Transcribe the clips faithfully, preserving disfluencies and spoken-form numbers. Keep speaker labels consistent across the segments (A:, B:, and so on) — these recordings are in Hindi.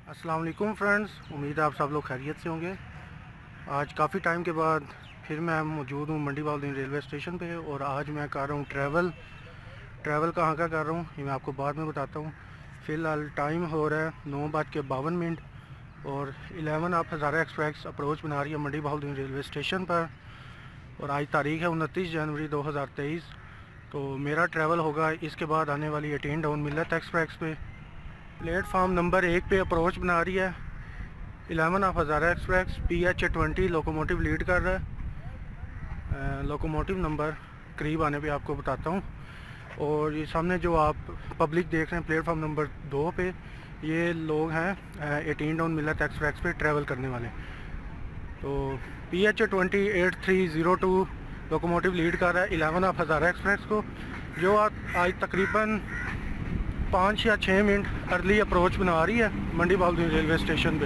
A: अस्सलाम वालेकुम फ्रेंड्स, उम्मीद है आप सब लोग खैरियत से होंगे। आज काफ़ी टाइम के बाद फिर मैं मौजूद हूँ मंडी बहाउद्दीन रेलवे स्टेशन पे और आज मैं कर रहा हूँ ट्रैवल ट्रैवल कहाँ का कर रहा हूँ ये मैं आपको बाद में बताता हूँ। फ़िलहाल टाइम हो रहा है नौ बज के बावन मिनट और इलेवन आप हज़ारा एक्सप्रेस अप्रोच बना रही है मंडी बहाउद्दीन रेलवे स्टेशन पर और आज तारीख़ है उनतीस जनवरी दो हज़ार तेईस। तो मेरा ट्रैवल होगा इसके बाद आने वाली एटीन डाउन मिल्लत एक्सप्रेस पे। प्लेटफार्म नंबर एक पे अप्रोच बना रही है eleven off Hazara express. P H twenty locomotive lead कर रहा है। लोकोमोटिव नंबर करीब आने पे आपको बताता हूँ। और ये सामने जो आप पब्लिक देख रहे हैं प्लेटफार्म नंबर दो पे, ये लोग हैं एटीन डाउन मिल्लत एक्सप्रेस पे ट्रैवल करने वाले। तो P H twenty eight three zero two locomotive lead कर रहा है इलेवन ऑफ हज़ारा एक्सप्रेस को, जो आज तकरीबन पाँच या छः मिनट अर्ली अप्रोच बना रही है मंडी बहाउद्दीन रेलवे स्टेशन पे।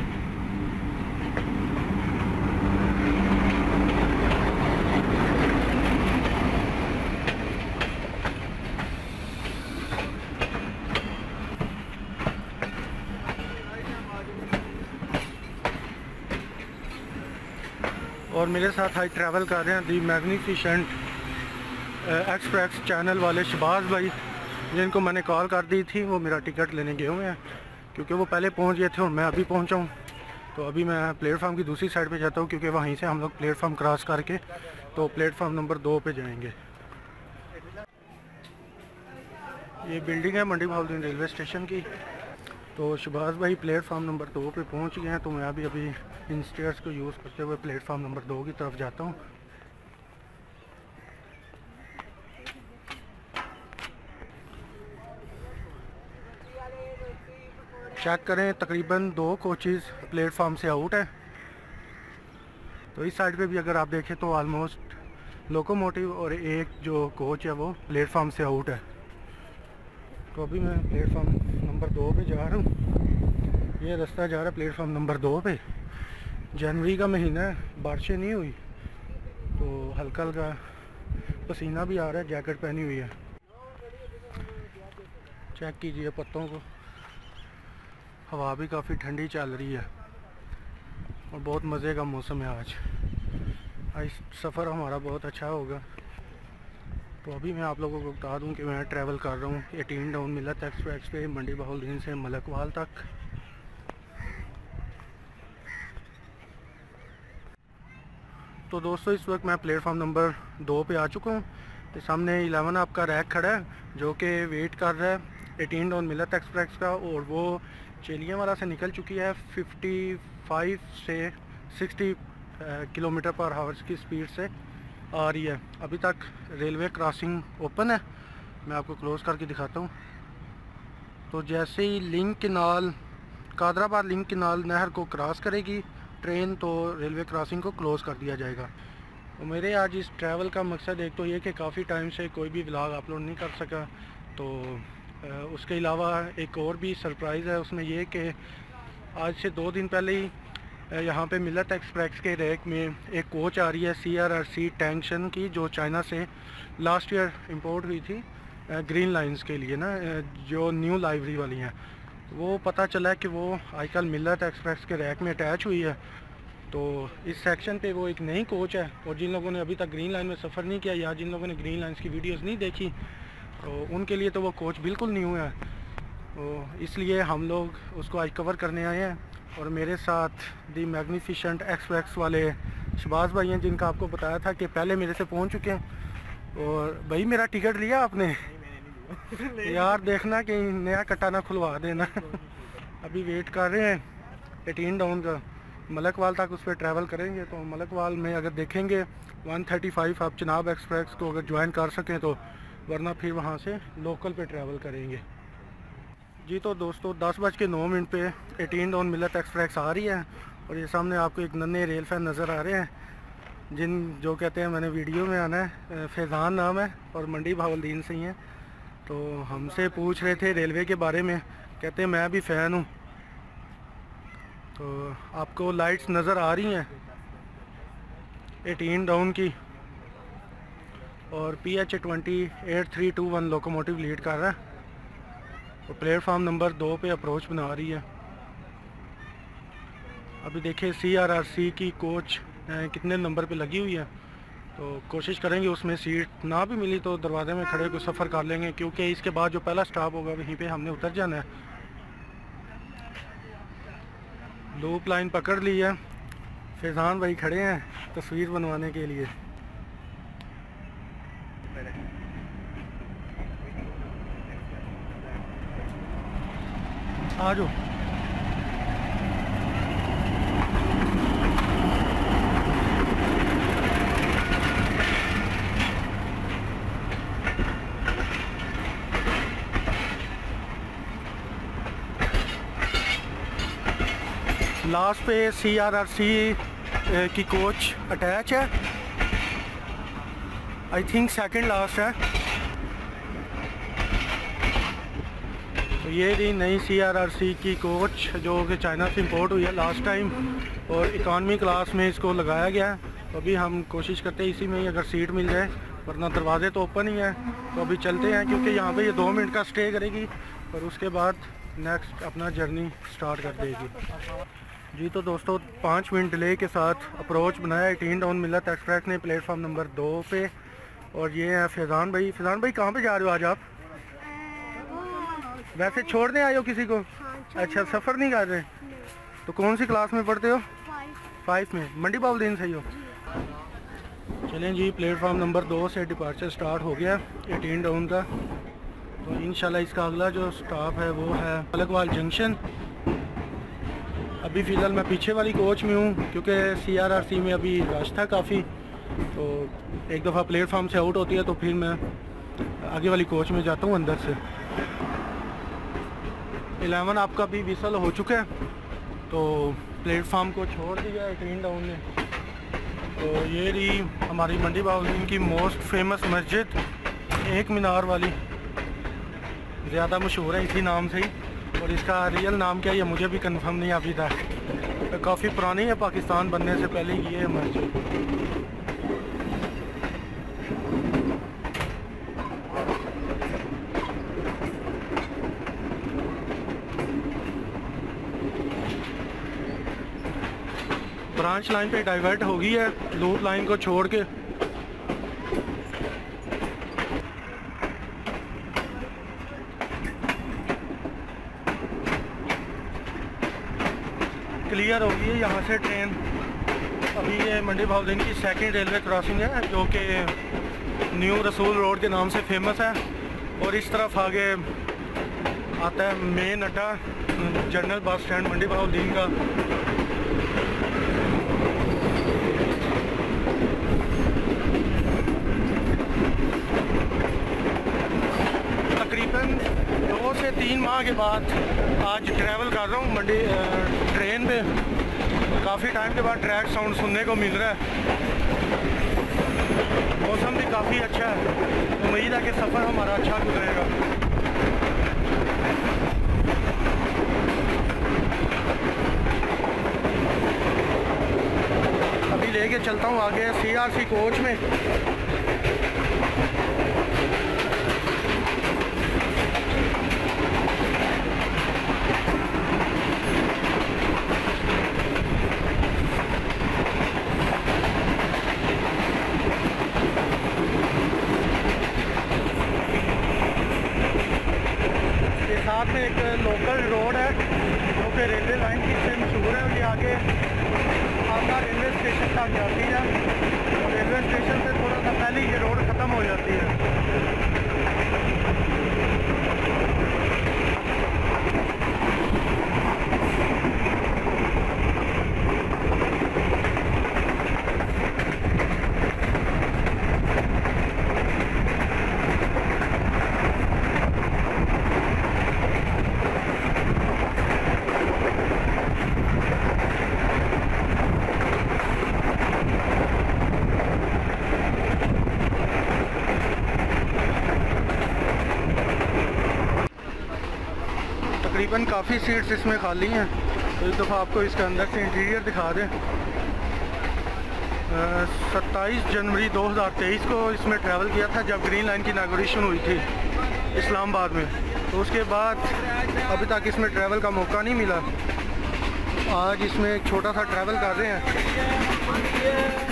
A: और मेरे साथ आज ट्रैवल कर रहे हैं दी मैग्निफिसेंट एक्सप्रेस चैनल वाले शहबाज भाई, जिनको मैंने कॉल कर दी थी। वो मेरा टिकट लेने गए हुए हैं क्योंकि वो पहले पहुंच गए थे और मैं अभी पहुंचा हूं। तो अभी मैं प्लेटफार्म की दूसरी साइड पे जाता हूं क्योंकि वहीं से हम लोग प्लेटफार्म क्रॉस करके तो प्लेटफार्म नंबर दो पे जाएंगे। ये बिल्डिंग है मंडी बहाउद्दीन रेलवे स्टेशन की। तो शहबाज भाई प्लेटफार्म नंबर दो पे पहुँच गए हैं, तो मैं अभी अभी इन स्टेयर्स को यूज़ करते हुए प्लेटफार्म नंबर दो की तरफ जाता हूँ। चेक करें, तकरीबन दो कोचेज़ प्लेटफार्म से आउट है। तो इस साइड पे भी अगर आप देखें तो ऑलमोस्ट लोकोमोटिव और एक जो कोच है वो प्लेटफार्म से आउट है। तो अभी मैं प्लेटफार्म नंबर दो पे जा रहा हूँ। ये रास्ता जा रहा है प्लेटफार्म नंबर दो पे। जनवरी का महीना है, बारिशें नहीं हुई तो हल्का हल्का पसीना भी आ रहा है, जैकेट पहनी हुई है। चेक कीजिए पत्तों को, हवा भी काफ़ी ठंडी चल रही है और बहुत मज़े का मौसम है आज। आज सफ़र हमारा बहुत अच्छा होगा। तो अभी मैं आप लोगों को बता दूं कि मैं ट्रैवल कर रहा हूँ एटीन डाउन मिल्लत एक्सप्रेस पे मंडी बहाउद्दीन से मलकवाल तक। तो दोस्तों इस वक्त मैं प्लेटफार्म नंबर दो पे आ चुका हूँ। तो सामने इलेवन आपका रैक खड़ा है जो कि वेट कर रहा है एटीन डाउन मिल्लत एक्सप्रेस का, और वो चेलियाँ वाला से निकल चुकी है। पचपन से साठ किलोमीटर पर आवर्स की स्पीड से आ रही है। अभी तक रेलवे क्रॉसिंग ओपन है, मैं आपको क्लोज़ करके दिखाता हूँ। तो जैसे ही link canal Qadirabad link canal नहर को क्रॉस करेगी ट्रेन, तो रेलवे क्रॉसिंग को क्लोज़ कर दिया जाएगा। तो मेरे आज इस ट्रैवल का मकसद एक तो ये कि काफ़ी टाइम से कोई भी व्लॉग अपलोड नहीं कर सका, तो उसके अलावा एक और भी सरप्राइज़ है उसमें ये कि आज से दो दिन पहले ही यहाँ पे मिल्लत एक्सप्रेस के रैक में एक कोच आ रही है C R R C tension की, जो चाइना से लास्ट ईयर इंपोर्ट हुई थी ग्रीन लाइंस के लिए ना, जो न्यू लाइब्रेरी वाली हैं। वो पता चला कि वो आजकल मिल्लत एक्सप्रेस के रैक में अटैच हुई है। तो इस सेक्शन पे वो एक नई कोच है, और जिन लोगों ने अभी तक ग्रीन लाइन में सफ़र नहीं किया या जिन लोगों ने ग्रीन लाइन्स की वीडियोस नहीं देखी, तो उनके लिए तो वो कोच बिल्कुल न्यू है। तो इसलिए हम लोग उसको आज कवर करने आए हैं। और मेरे साथ दी मैग्निफिसेंट एक्सप्रेस वाले शहबाज भाई हैं, जिनका आपको बताया था कि पहले मेरे से पहुंच चुके हैं। और भाई मेरा टिकट लिया आपने? यार देखना कि नया कट्टा ना खुलवा देना। अभी वेट कर रहे हैं एटीन डाउन का, मलकवाल तक उस पर ट्रैवल करेंगे। तो मलकवाल में अगर देखेंगे वन थर्टी फाइव आप चिनाब एक्सप्रेस को अगर ज्वाइन कर सकें तो, वरना फिर वहाँ से लोकल पे ट्रैवल करेंगे जी। तो दोस्तों दस बज के नौ मिनट पे एटीन डाउन मिल्लत एक्सप्रेस आ रही है और ये सामने आपको एक नन्हे रेल फैन नज़र आ रहे हैं, जिन जो कहते हैं मैंने वीडियो में आना है। फैज़ान नाम है और मंडी बहाउद्दीन से ही हैं। तो हमसे पूछ रहे थे रेलवे के बारे में, कहते हैं मैं भी फ़ैन हूँ। तो आपको लाइट्स नज़र आ रही हैं एटीन डाउन की, और P H twenty eight three two one locomotive lead कर रहा है। तो प्लेटफार्म नंबर दो पे अप्रोच बना रही है। अभी देखिए सी आर आर सी की कोच कितने नंबर पे लगी हुई है, तो कोशिश करेंगे उसमें सीट ना भी मिली तो दरवाजे में खड़े को सफ़र कर लेंगे, क्योंकि इसके बाद जो पहला स्टॉप होगा वहीं पे हमने उतर जाना है। लूप लाइन पकड़ ली है, फैज़ान भाई खड़े हैं तस्वीर बनवाने के लिए। आ जाओ। लास्ट पे सी आर आर सी की कोच अटैच है, आई थिंक सेकंड लास्ट है। तो ये रही नई सी आर आर सी की कोच जो कि चाइना से इंपोर्ट हुई है लास्ट टाइम, और इकॉनमी क्लास में इसको लगाया गया है। तो अभी हम कोशिश करते हैं इसी में ही अगर सीट मिल जाए, वरना दरवाजे तो ओपन ही हैं। तो अभी चलते हैं, क्योंकि यहाँ पे ये दो मिनट का स्टे करेगी और उसके बाद नेक्स्ट अपना जर्नी स्टार्ट कर देगी। जी तो दोस्तों पाँच मिनट डिले के साथ अप्रोच बनाया एटीन डाउन मिलत एक्सप्रेस ने प्लेटफॉर्म नंबर दो पे, और ये है फैज़ान भाई। फैज़ान भाई कहाँ पे जा रहे हो आज आप? वैसे छोड़ने आए हो किसी को? अच्छा, सफ़र नहीं कर रहे? तो कौन सी क्लास में पढ़ते हो? फाइव में। मंडी बाउद्दीन से ही हो? चलें जी, प्लेटफॉर्म नंबर दो से डिपार्चर स्टार्ट हो गया एटीन डाउन का। तो इंशाल्लाह इसका अगला जो स्टॉप है वो है पलकवाल जंक्शन। अभी फ़िलहाल मैं पीछे वाली कोच में हूँ, क्योंकि सी आर आर सी में अभी रश था काफ़ी। तो एक दफ़ा प्लेटफॉर्म से आउट होती है तो फिर मैं आगे वाली कोच में जाता हूँ अंदर से। इलेवन आपका भी विसल हो चुका है, तो प्लेटफॉर्म को छोड़ दिया एटीन डाउन ने। तो ये रही हमारी मंडी बाउद्दीन की मोस्ट फेमस मस्जिद, एक मीनार वाली, ज़्यादा मशहूर है इसी नाम से ही। और इसका रियल नाम क्या है ये मुझे भी कंफर्म नहीं अभी तक। तो काफ़ी पुरानी है, पाकिस्तान बनने से पहले की है मस्जिद। ब्रांच लाइन पे डाइवर्ट हो गई है लूप लाइन को छोड़ के। क्लियर हो गई है यहाँ से ट्रेन। अभी ये मंडी बाउद्दीन की सेकंड रेलवे क्रॉसिंग है, जो कि न्यू रसूल रोड के नाम से फेमस है। और इस तरफ आगे आता है मेन अड्डा जनरल बस स्टैंड मंडी बाउद्दीन का। तकरीबन दो से तीन माह के बाद आज ट्रैवल कर रहा हूँ मंडी ट्रेन पे। काफ़ी टाइम के बाद ट्रैक साउंड सुनने को मिल रहा है। मौसम भी काफ़ी अच्छा है, उम्मीद है कि सफ़र हमारा अच्छा गुजरेगा। अभी लेके चलता हूँ आगे सी आर सी कोच में। साथ में एक लोकल रोड है जो कि रेलवे लाइन की से मशहूर है, और ये आगे आपका रेलवे स्टेशन तक जाती है। और रेलवे स्टेशन से थोड़ा सा पहले ये रोड ख़त्म हो जाती है। तकरीबन काफ़ी सीट्स इसमें खाली हैं, तो इस दफ़ा आपको इसके अंदर से इंटीरियर दिखा दें। सत्ताईस जनवरी दो हज़ार तेईस को इसमें ट्रैवल किया था जब ग्रीन लाइन की इनॉग्रेशन हुई थी इस्लामाबाद में। तो उसके बाद अभी तक इसमें ट्रैवल का मौका नहीं मिला। आज इसमें एक छोटा सा ट्रैवल कर रहे हैं।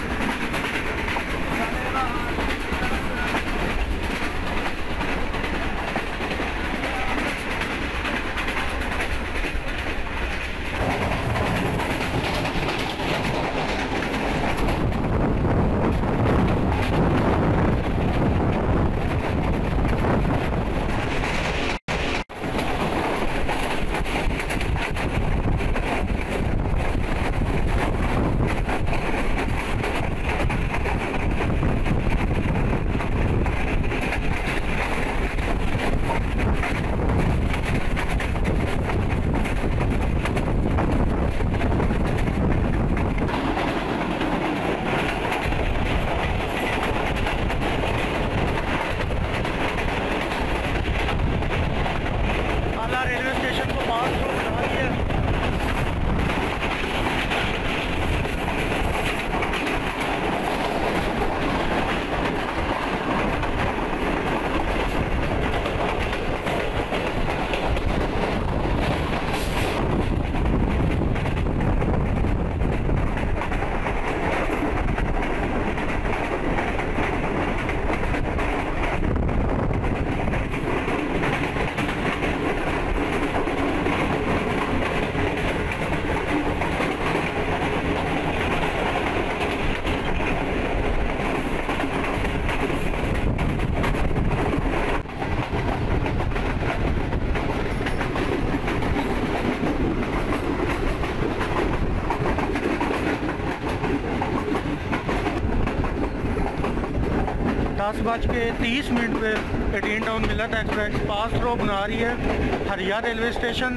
A: दस बज के तीस मिनट पे eighteen down Millat express pass through बना रही है हरिया रेलवे स्टेशन।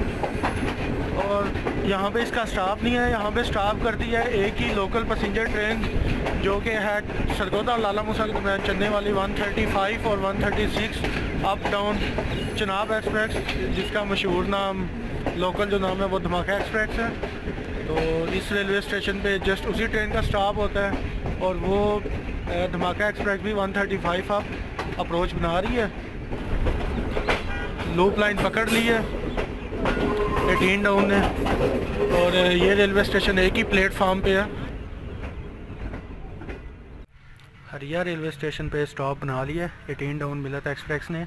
A: और यहाँ पे इसका स्टॉप नहीं है, यहाँ पे स्टॉप करती है एक ही लोकल पैसेंजर ट्रेन जो कि है सरगोदा और लाला मूसा के दरमियान चलने वाली वन थर्टी फाइव और one thirty six up down Chenab express, जिसका मशहूर नाम लोकल जो नाम है वो धमाका एक्सप्रेस है। तो इस रेलवे स्टेशन पे जस्ट उसी ट्रेन का स्टॉप होता है और वो धमाका एक्सप्रेस भी one thirty five up approach बना रही है। लूप लाइन पकड़ ली है एटीन डाउन ने और ये रेलवे स्टेशन एक ही प्लेटफार्म पे है। हरिया रेलवे स्टेशन पे स्टॉप बना लिया एटीन डाउन मिलत एक्सप्रेस ने।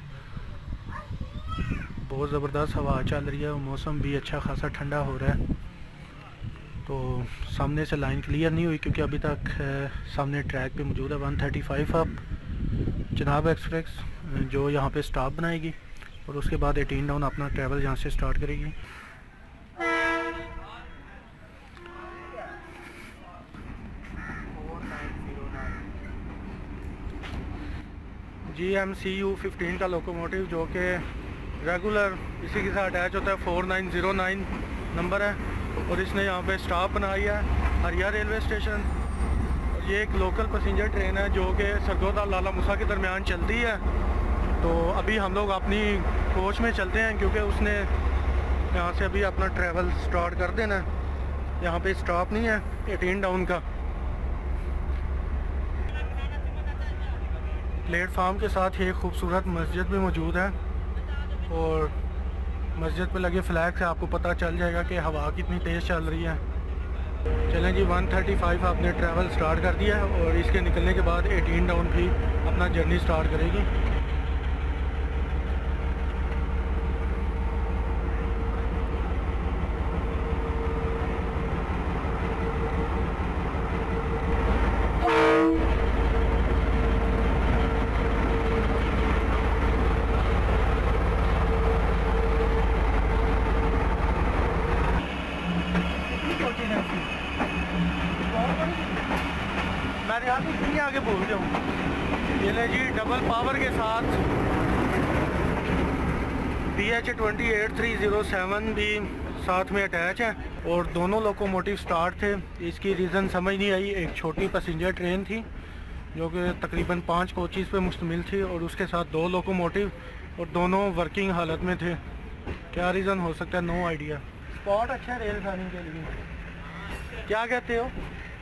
A: बहुत ज़बरदस्त हवा चल रही है और मौसम भी अच्छा खासा ठंडा हो रहा है। तो सामने से लाइन क्लियर नहीं हुई क्योंकि अभी तक सामने ट्रैक पे मौजूद है one thirty five up Chenab express जो यहाँ पे स्टॉप बनाएगी और उसके बाद एटीन डाउन अपना ट्रैवल यहाँ से स्टार्ट करेगी। G M C U fifteen का लोकोमोटिव जो कि रेगुलर इसी के साथ अटैच होता है four nine zero nine number है और इसने यहाँ पे स्टॉप बनाई है हरिया रेलवे स्टेशन। ये एक लोकल पैसेंजर ट्रेन है जो कि सरगोदा और लाला मूसा के दरमियान चलती है। तो अभी हम लोग अपनी कोच में चलते हैं क्योंकि उसने यहाँ से अभी अपना ट्रैवल स्टार्ट कर देना है। यहाँ पे स्टॉप नहीं है एटीन डाउन का। प्लेटफार्म के साथ ही एक खूबसूरत मस्जिद भी मौजूद है और मस्जिद पे लगे फ्लैग से आपको पता चल जाएगा कि हवा कितनी तेज़ चल रही है। चलें जी वन थर्टी फाइव आपने ट्रैवल स्टार्ट कर दिया है और इसके निकलने के बाद एटीन डाउन भी अपना जर्नी स्टार्ट करेगी। मैं यहाँ से इतनी आगे पहुँच जाऊँ। ये ले जी डबल पावर के साथ B H twenty eight three zero seven भी साथ में अटैच है और दोनों लोकोमोटिव स्टार्ट थे। इसकी रीज़न समझ नहीं आई। एक छोटी पैसेंजर ट्रेन थी जो कि तकरीबन पाँच कोचेज़ पे मुश्तमिल थी और उसके साथ दो लोकोमोटिव और दोनों वर्किंग हालत में थे। क्या रीज़न हो सकता है, नो आइडिया। स्पॉट अच्छा है रेल फैनिंग के लिए, क्या कहते हो?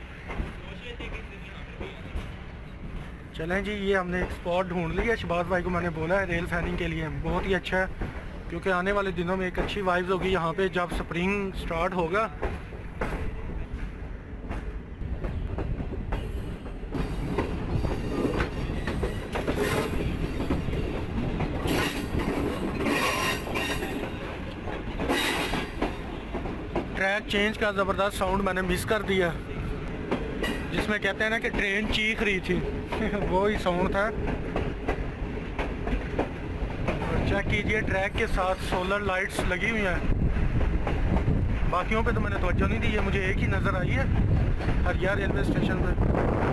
A: चलें जी, ये हमने एक स्पॉट ढूंढ लिया। शहबाज भाई को मैंने बोला है रेल फैनिंग के लिए, बहुत ही अच्छा है क्योंकि आने वाले दिनों में एक अच्छी वाइब्स होगी यहाँ पे। जब स्प्रिंग स्टार्ट होगा ट्रैक चेंज का ज़बरदस्त साउंड मैंने मिस कर दिया, जिसमें कहते हैं ना कि ट्रेन चीख रही थी वो ही साउंड था। और चेक कीजिए ट्रैक के साथ सोलर लाइट्स लगी हुई हैं, बाकियों पे तो मैंने तवज्जो नहीं दी है, मुझे एक ही नज़र आई है हरिया रेलवे स्टेशन पे।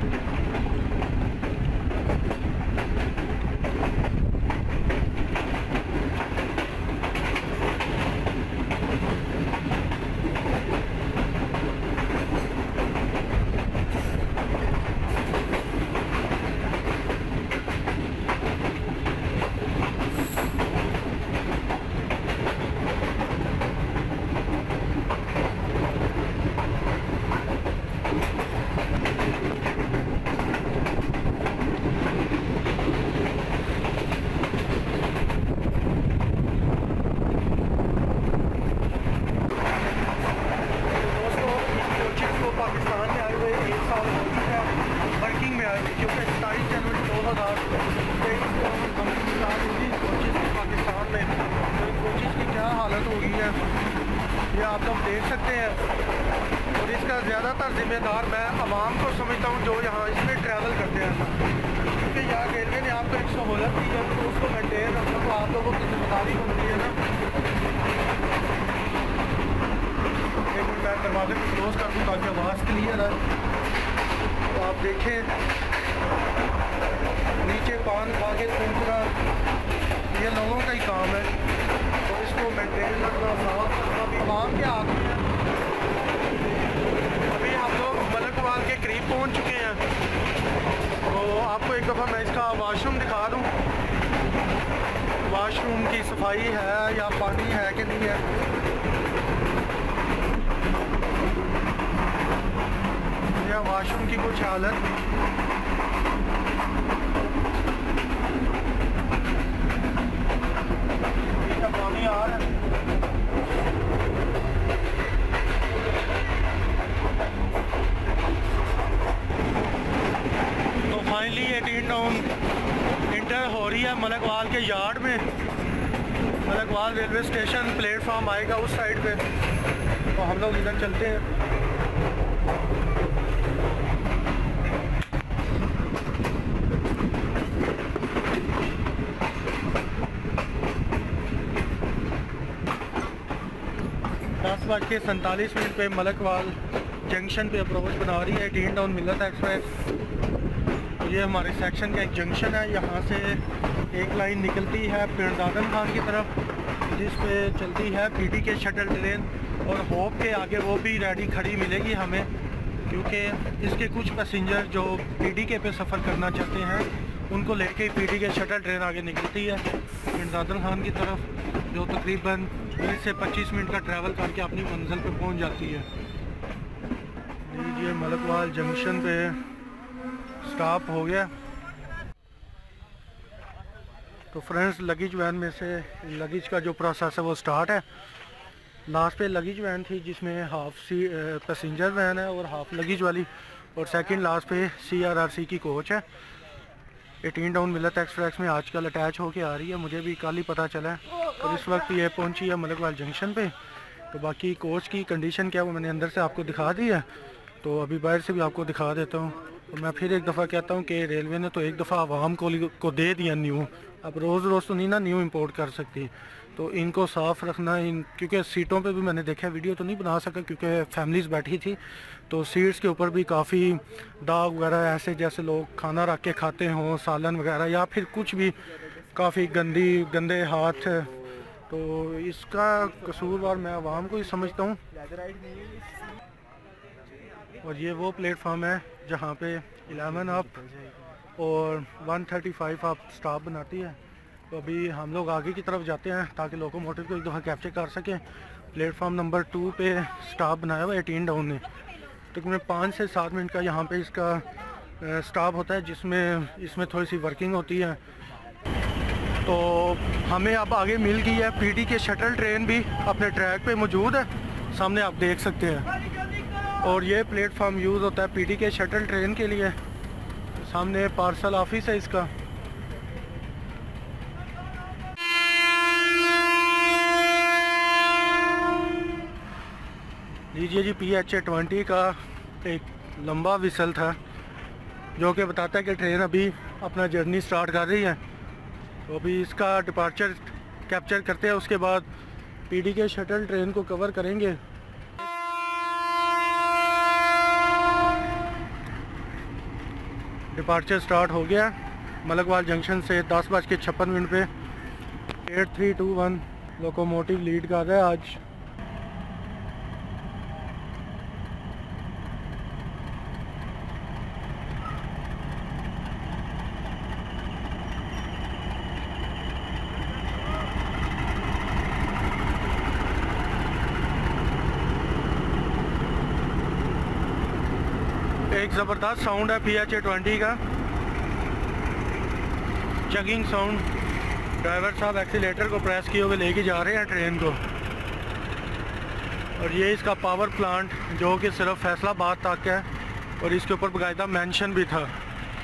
A: ये आप लोग देख सकते हैं, और इसका ज़्यादातर जिम्मेदार मैं आवाम को समझता हूँ जो यहाँ इसमें ट्रैवल करते हैं, क्योंकि यहाँ रेलवे ने आपको एक सहूलत दी है तो उसको मेंटेन रखना तो आप लोगों की जिम्मेदारी बनती है ना। एक मिनट मैं दरवाजे को क्लोज कर दूँ ताकि आवाज़ क्लियर है। तो आप देखें नीचे पान खा के थूकना ये लोगों का ही काम है, तो इसको मेंटेन रखना साफ रखना भी आवाम के हाथ में है। अभी हम लोग मलकवाल के करीब पहुंच चुके हैं, तो आपको एक दफ़ा मैं इसका वाशरूम दिखा दूं, वाशरूम की सफाई है या पानी है कि नहीं है। यह वाशरूम की कुछ हालत पानी आ रहा है। तो फाइनली एटीन टाउन इंटर हो रही है मलकवाल के यार्ड में। मलकवाल रेलवे स्टेशन प्लेटफॉर्म आएगा उस साइड पे, तो हम लोग इधर चलते हैं। दस बज के सैंतालीस मिनट पे मलकवाल जंक्शन पे अप्रोच बना रही है एटीन टाउन मिलत एक्सप्रेस। ये हमारे सेक्शन का एक जंक्शन है, यहाँ से एक लाइन निकलती है पिंडादन खान की तरफ, जिस पे चलती है पीटी के शटल ट्रेन, और होप के आगे वो भी रेडी खड़ी मिलेगी हमें, क्योंकि इसके कुछ पैसेंजर जो पीटी के पे सफ़र करना चाहते हैं उनको लेके पीटी के शटल ट्रेन आगे निकलती है पिंडादन खान की तरफ, जो तकरीबन बीस से पच्चीस मिनट का ट्रैवल करके अपनी मंजिल पे पहुंच जाती है। लीजिए मलकवाल जंक्शन पे स्टॉप हो गया। तो फ्रेंड्स लगेज वैन में से लगेज का जो प्रोसेस है वो स्टार्ट है। लास्ट पे लगेज वैन थी जिसमें हाफ सी पैसेंजर वैन है और हाफ लगेज वाली, और सेकंड लास्ट पे सी आर आर सी की कोच है। एटीन टाउन मिलत एक्सप्रेस में आजकल अटैच होके आ रही है, मुझे भी कल ही पता चला है, और इस वक्त ये पहुंची है मलकवाल जंक्शन पे। तो बाकी कोच की कंडीशन क्या है वो मैंने अंदर से आपको दिखा दी है, तो अभी बाहर से भी आपको दिखा देता हूँ। तो मैं फिर एक दफ़ा कहता हूँ कि रेलवे ने तो एक दफ़ा आवाम को को दे दिया न्यू, अब रोज़ रोज़ तो नहीं ना न्यू इंपोर्ट कर सकती, तो इनको साफ़ रखना। इन क्योंकि सीटों पे भी मैंने देखा, वीडियो तो नहीं बना सका क्योंकि फैमिलीज़ बैठी थी, तो सीट्स के ऊपर भी काफ़ी दाग वगैरह ऐसे जैसे लोग खाना रख के खाते हों, सालन वगैरह, या फिर कुछ भी काफ़ी गंदी गंदे हाथ। तो इसका कसूरवार मैं आवाम को ही समझता हूँ। और ये वो प्लेटफॉर्म है जहाँ पे इलेवन अप और one thirty five up stop बनाती है। तो अभी हम लोग आगे की तरफ जाते हैं ताकि लोकोमोटिव को एक दफ़ा कैप्चर कर सकें। प्लेटफॉर्म नंबर टू पे स्टॉप बनाया हुआ है एटीन टाउन ने, तकरीबन तो पाँच से सात मिनट का यहाँ पे इसका स्टॉप होता है, जिसमें इसमें थोड़ी सी वर्किंग होती है। तो हमें अब आगे मिल गई है पीटी के शटल ट्रेन भी अपने ट्रैक पे मौजूद है, सामने आप देख सकते हैं। और ये प्लेटफॉर्म यूज़ होता है पीटी के शटल ट्रेन के लिए। सामने पार्सल ऑफिस है इसका। लीजिए जी, पी एच ए ट्वेंटी का एक लंबा विसल था जो कि बताता है कि ट्रेन अभी अपना जर्नी स्टार्ट कर रही है। तो अभी इसका डिपार्चर कैप्चर करते हैं, उसके बाद P D K shuttle train को कवर करेंगे। डिपार्चर स्टार्ट हो गया मलकवाल जंक्शन से दस बज के छप्पन मिनट पे eight three two one locomotive lead कर रहा है आज। एक ज़बरदस्त साउंड है पी एच ए ट्वेंटी का, चगिंग साउंड। ड्राइवर साहब एक्सीलेटर को प्रेस किए हुए लेके जा रहे हैं ट्रेन को। और ये इसका पावर प्लांट जो कि सिर्फ फैसलाबाद तक है और इसके ऊपर बाकायदा मेंशन भी था।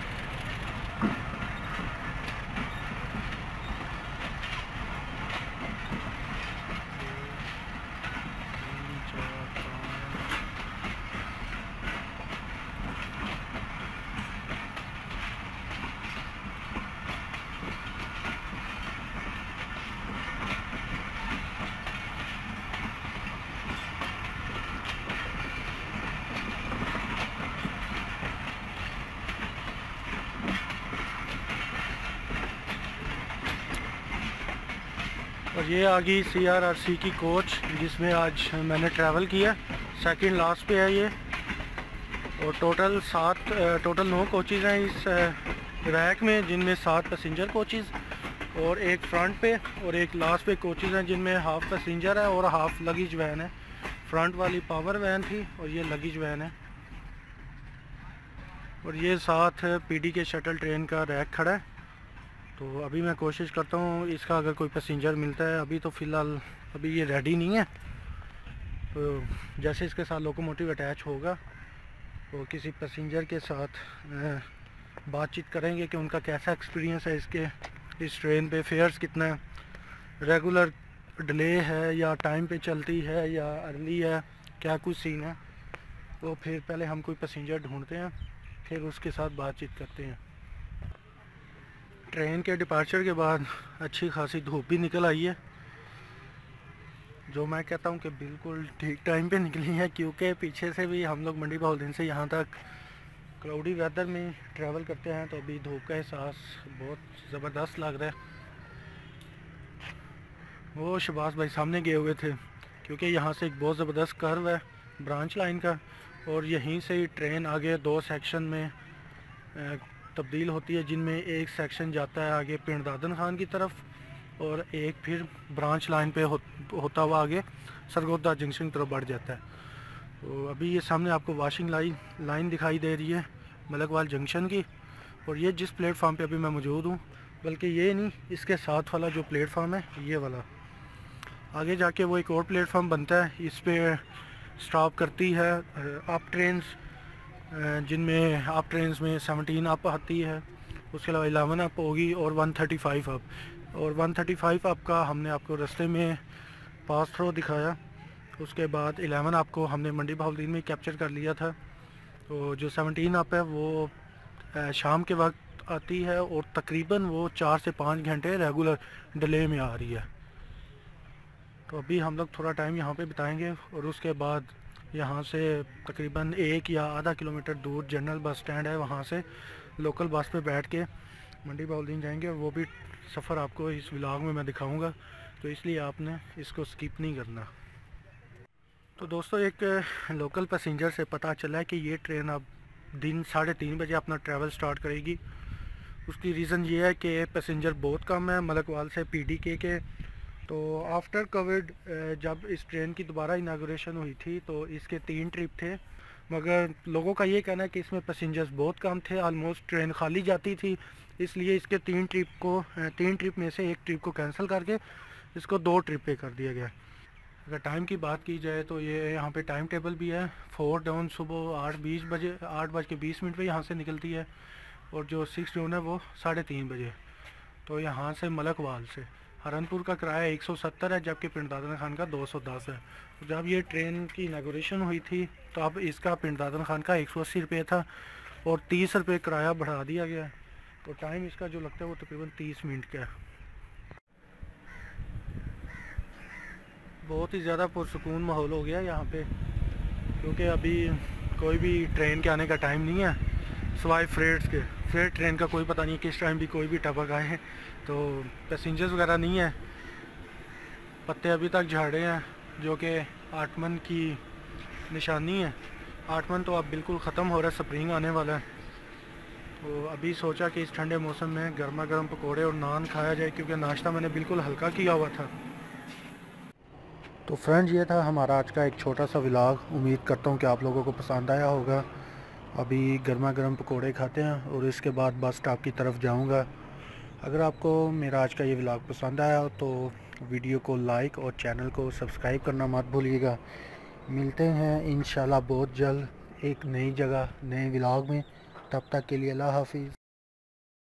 A: और ये आ गई सी आर आर सी की कोच जिसमें आज मैंने ट्रैवल किया। सेकंड लास्ट पे है ये। और टोटल सात टोटल नौ कोचेज़ हैं इस रैक में, जिनमें सात पैसेंजर कोचेज़ और एक फ्रंट पे और एक लास्ट पे कोचेज़ हैं जिनमें हाफ पैसेंजर है और हाफ लगेज वैन है। फ्रंट वाली पावर वैन थी और ये लगेज वैन है। और ये साथ P D K shuttle train का रैक खड़ा है। तो अभी मैं कोशिश करता हूँ इसका अगर कोई पैसेंजर मिलता है। अभी तो फ़िलहाल अभी ये रेडी नहीं है। तो जैसे इसके साथ लोकोमोटिव अटैच होगा तो किसी पैसेंजर के साथ बातचीत करेंगे कि उनका कैसा एक्सपीरियंस है इसके इस ट्रेन पे, फेयर्स कितना है, रेगुलर डिले है या टाइम पे चलती है या अर्ली है, क्या कुछ सीन है। तो फिर पहले हम कोई पैसेंजर ढूंढते हैं, फिर उसके साथ बातचीत करते हैं। ट्रेन के डिपार्चर के बाद अच्छी खासी धूप भी निकल आई है, जो मैं कहता हूँ कि बिल्कुल ठीक टाइम पे निकली है, क्योंकि पीछे से भी हम लोग मंडी बहाउद्दीन से यहाँ तक क्लाउडी वेदर में ट्रैवल करते हैं। तो अभी धूप का एहसास बहुत ज़बरदस्त लग रहा है। वो शबाज भाई सामने गए हुए थे क्योंकि यहाँ से एक बहुत ज़बरदस्त कर्व है ब्रांच लाइन का, और यहीं से ही ट्रेन आगे दो सेक्शन में तब्दील होती है, जिनमें एक सेक्शन जाता है आगे पिंड दादन खान की तरफ और एक फिर ब्रांच लाइन पे हो, होता हुआ आगे सरगोदा जंक्शन की तरफ बढ़ जाता है। तो अभी ये सामने आपको वॉशिंग लाइन लाइन दिखाई दे रही है मलकवाल जंक्शन की। और ये जिस प्लेटफार्म पे अभी मैं मौजूद हूँ, बल्कि ये नहीं, इसके साथ वाला जो प्लेटफार्म है ये वाला, आगे जाके वो एक और प्लेटफार्म बनता है। इस पर स्टॉप करती है अप ट्रेन्स, जिनमें अप ट्रेन्स में सेवनटीन अप आती है, उसके अलावा इलेवन अप होगी और वन थर्टी फाइव अप। और वन थर्टी फाइव अप का हमने आपको रास्ते में पास थ्रो दिखाया। उसके बाद इलेवन अप को हमने मंडी बहाउद्दीन में कैप्चर कर लिया था। तो जो सेवनटीन अप है वो शाम के वक्त आती है और तकरीबन वो चार से पाँच घंटे रेगुलर डिले में आ रही है। तो अभी हम लोग थोड़ा टाइम यहाँ पे बिताएंगे और उसके बाद यहाँ से तकरीबन एक या आधा किलोमीटर दूर जनरल बस स्टैंड है, वहाँ से लोकल बस पे बैठ के मंडी बहाउद्दीन जाएंगे। और वो भी सफ़र आपको इस व्लॉग में मैं दिखाऊंगा, तो इसलिए आपने इसको स्किप नहीं करना। तो दोस्तों, एक लोकल पैसेंजर से पता चला है कि ये ट्रेन अब दिन साढ़े तीन बजे अपना ट्रैवल स्टार्ट करेगी। उसकी रीज़न ये है कि पैसेंजर बहुत कम है मलकवाल से पी डी के के। तो आफ्टर कोविड जब इस ट्रेन की दोबारा इनागुरेशन हुई थी तो इसके तीन ट्रिप थे, मगर लोगों का ये कहना है कि इसमें पैसेंजर्स बहुत कम थे, आलमोस्ट ट्रेन खाली जाती थी, इसलिए इसके तीन ट्रिप को तीन ट्रिप में से एक ट्रिप को कैंसिल करके इसको दो ट्रिप पे कर दिया गया। अगर टाइम की बात की जाए तो ये यहाँ पे टाइम टेबल भी है। फोर डाउन सुबह आठ बीस बजे आठ बज के बीस मिनट पर यहाँ से निकलती है, और जो सिक्स डाउन है वो साढ़े तीन बजे। तो यहाँ से मलकवाल से हरनपुर का किराया एक सौ सत्तर है, जबकि पिंड दादन खान का दो सौ दस है। तो जब ये ट्रेन की इनॉग्रेशन हुई थी तो अब इसका पिंड दादन खान का एक सौ अस्सी रुपये था और तीस रुपये किराया बढ़ा दिया गया है। तो टाइम इसका जो लगता है वो तकरीबन तीस मिनट का है। बहुत ही ज़्यादा पुरसुकून माहौल हो गया यहाँ पे, क्योंकि अभी कोई भी ट्रेन के आने का टाइम नहीं है सिवाय फ्रेट्स के। फ्रेट ट्रेन का कोई पता नहीं किस टाइम भी कोई भी टपक आए, तो पैसेंजर्स वगैरह नहीं है। पत्ते अभी तक झाड़े हैं जो कि आठमन की निशानी है। आठमन तो अब बिल्कुल ख़त्म हो रहा है, स्प्रिंग आने वाला है। तो अभी सोचा कि इस ठंडे मौसम में गर्मा गर्म पकोड़े और नान खाया जाए, क्योंकि नाश्ता मैंने बिल्कुल हल्का किया हुआ था। तो फ्रेंड्स, ये था हमारा आज का एक छोटा सा व्लॉग। उम्मीद करता हूँ कि आप लोगों को पसंद आया होगा। अभी गर्मा गर्म पकोड़े खाते हैं और इसके बाद बस स्टॉप की तरफ जाऊँगा। अगर आपको मेरा आज का ये व्लॉग पसंद आया तो वीडियो को लाइक और चैनल को सब्सक्राइब करना मत भूलिएगा। मिलते हैं इंशाल्लाह बहुत जल्द एक नई जगह नए व्लॉग में। तब तक के लिए अल्लाह हाफिज़।